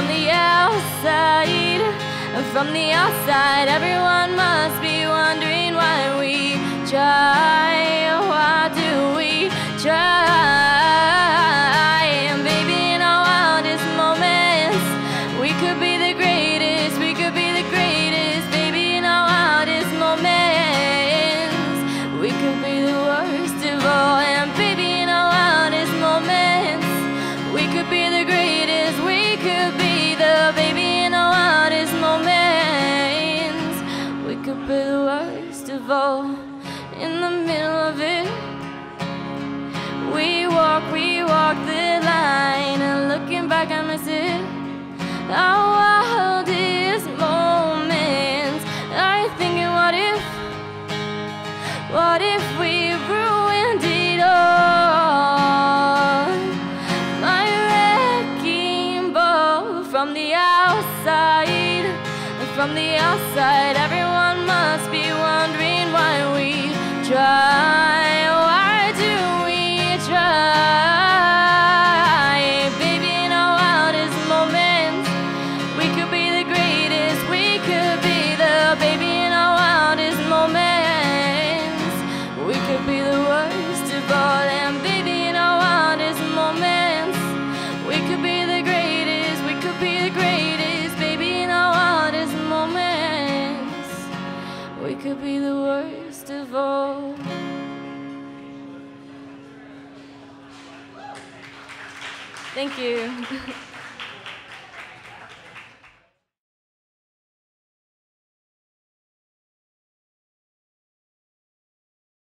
from the outside. From the outside, everyone must be wondering why we try. Why do we try? And baby, in our wildest moments, we could be the greatest, we could be the greatest. Baby, in our wildest moments, we could be the worst of all. And baby, in our wildest moments, we could be the greatest, we could be the baby in our wildest moments. We could be the worst of all. In the middle of it, we walk the line, and looking back I miss it. Our wildest moments. I'm thinking, what if we ruined it all? My wrecking ball from the outside, from the outside, everyone must be wondering why we try. Why do we try? Baby, in our wildest moments, we could be the greatest, we could be the baby in our wildest moments. We could be the worst of all. And baby, in our wildest moments, we could be the greatest, we could be the greatest. Baby, in our wildest moments, we could be the worst of all. Thank you.